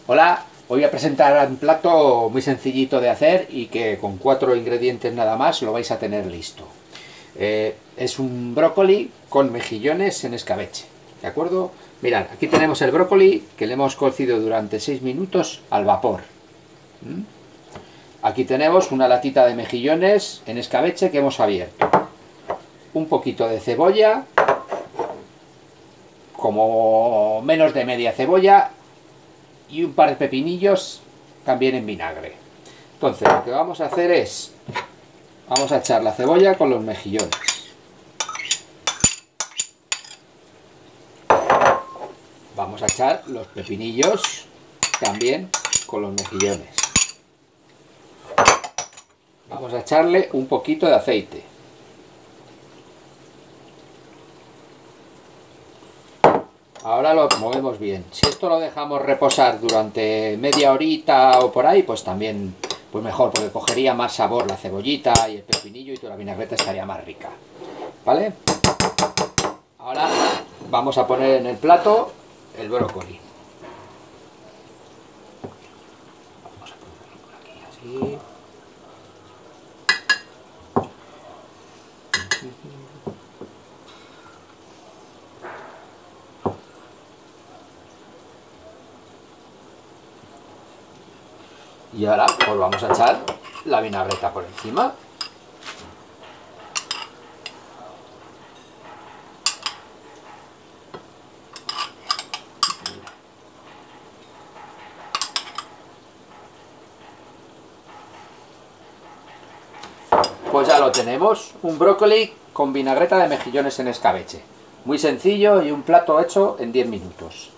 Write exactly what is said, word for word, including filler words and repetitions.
Hola, hoy voy a presentar un plato muy sencillito de hacer y que con cuatro ingredientes nada más lo vais a tener listo. Eh, es un brócoli con mejillones en escabeche, ¿de acuerdo? Mirad, aquí tenemos el brócoli que le hemos cocido durante seis minutos al vapor. ¿Mm? Aquí tenemos una latita de mejillones en escabeche que hemos abierto. Un poquito de cebolla, como menos de media cebolla, y un par de pepinillos también en vinagre. Entonces lo que vamos a hacer es, vamos a echar la cebolla con los mejillones. Vamos a echar los pepinillos también con los mejillones. Vamos a echarle un poquito de aceite. Ahora lo movemos bien. Si esto lo dejamos reposar durante media horita o por ahí, pues también pues mejor, porque cogería más sabor la cebollita y el pepinillo y toda la vinagreta estaría más rica. ¿Vale? Ahora vamos a poner en el plato el brócoli. Vamos a ponerlo por aquí así. Y ahora pues vamos a echar la vinagreta por encima. Pues ya lo tenemos, un brócoli con vinagreta de mejillones en escabeche. Muy sencillo y un plato hecho en diez minutos.